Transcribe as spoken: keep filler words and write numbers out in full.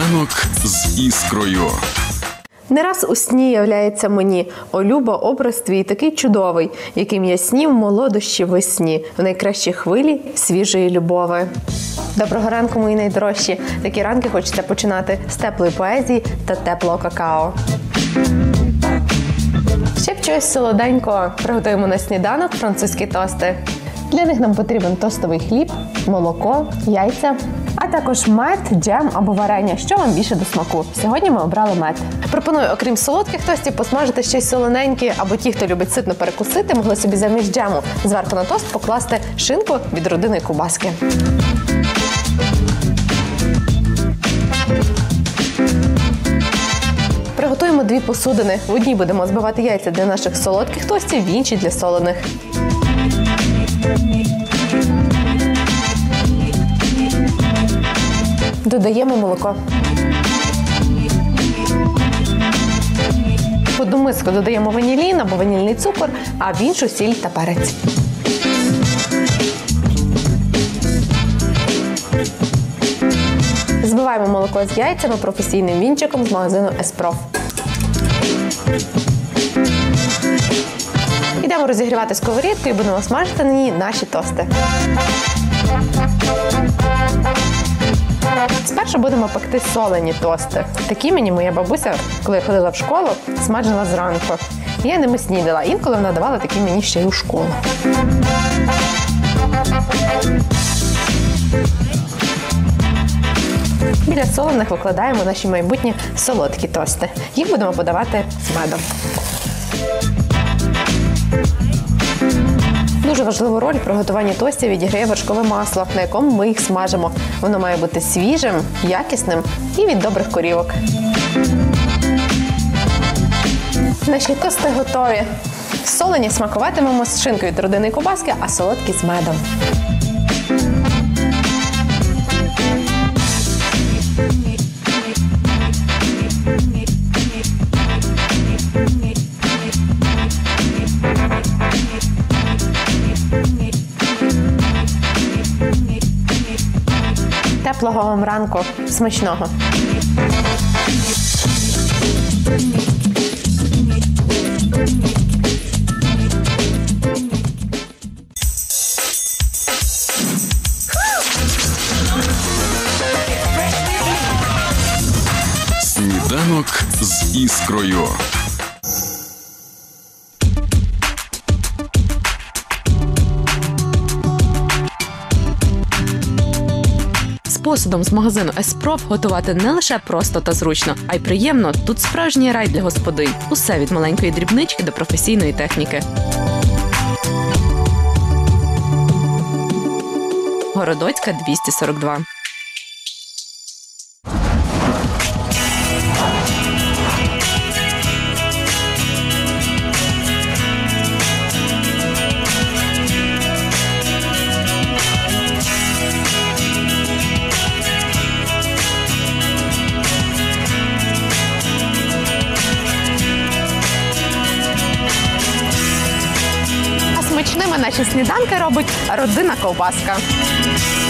Сніданок з іскрою. Не раз у сні являється мені: «О, Люба, образ твій такий чудовий, яким я снів молодощі весні, в найкращій хвилі свіжої любови». Доброго ранку, мої найдорожчі! Такі ранки хочеться починати з теплої поезії та теплого какао. Ще б чогось солоденького приготуємо на сніданок французькі тости. Для них нам потрібен тостовий хліб, молоко, яйця, а також мед, джем або варення, що вам більше до смаку. Сьогодні ми обрали мед. Пропоную, окрім солодких тостів, посмажити щось солоненьке, або ті, хто любить ситно перекусити, могли собі замість джему зверху на тост покласти шинку від родини Кубаски. Приготуємо дві посудини. В одній будемо збивати яйця для наших солодких тостів, в іншій для солених. Додаємо молоко. В одну миску додаємо ванілін або ванільний цукор, а в іншу сіль та перець. Збиваємо молоко з яйцями професійним вінчиком з магазину Еспроф. Йдемо розігрівати сковорідку і будемо смажити на ній наші тости. Спершу будемо пекти солені тости. Такі мені моя бабуся, коли я ходила в школу, смажила зранку. Я ними снідала. Інколи вона давала такі мені ще й у школу. Біля солених викладаємо наші майбутні солодкі тости. Їх будемо подавати з медом. Дуже важливу роль в приготуванні тостів відіграє вершкове масло, на якому ми їх смажимо. Воно має бути свіжим, якісним і від добрих корівок. Наші тости готові. Солені смакуватимемо з шинкою від родини Кубаски, а солодкі з медом. Теплого вам ранку. Смачного! Сніданок з іскрою. Посудом з магазину Еспроф готувати не лише просто та зручно, а й приємно. Тут справжній рай для господинь. Усе від маленької дрібнички до професійної техніки. Городоцька, двісті сорок два. Смачними наші сніданки робить родина Ковбаска.